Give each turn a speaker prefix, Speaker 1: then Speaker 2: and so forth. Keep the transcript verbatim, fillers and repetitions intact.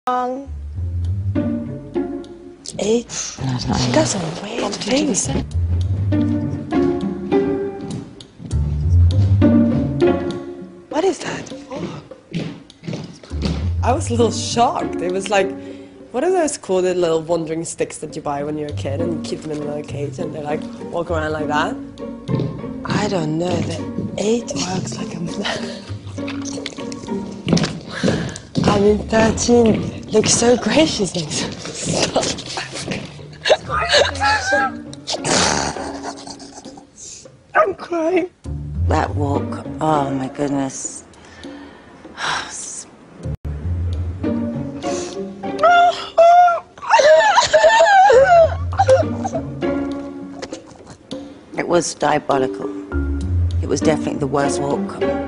Speaker 1: Wrong. Eight.
Speaker 2: No, it's not
Speaker 1: She
Speaker 2: eight.
Speaker 1: does some weird things. What is that? Oh. I was a little shocked. It was like, what are those called, the little wandering sticks that you buy when you're a kid and you keep them in a little cage and they like walk around like that? I don't know. The eight works like a man. I mean, thirteen looks so gracious. Stop. I'm crying.
Speaker 2: That walk, oh my goodness. It was diabolical. It was definitely the worst walk